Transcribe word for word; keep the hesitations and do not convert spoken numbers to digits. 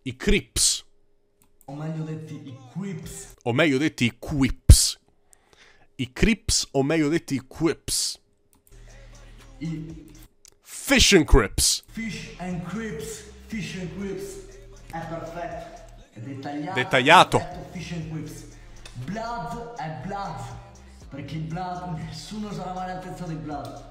I Crips. O meglio detti i Quips. O meglio detti i Quips. I Crips, o meglio detti i Quips. I Fish and Crips. Fish and Crips. Fish and Crips. È perfetto. È dettagliato. Dettagliato. Perfetto, Fish and Crips. Blood è blood. Perché il blood, nessuno sarà mai all'altezza del blood.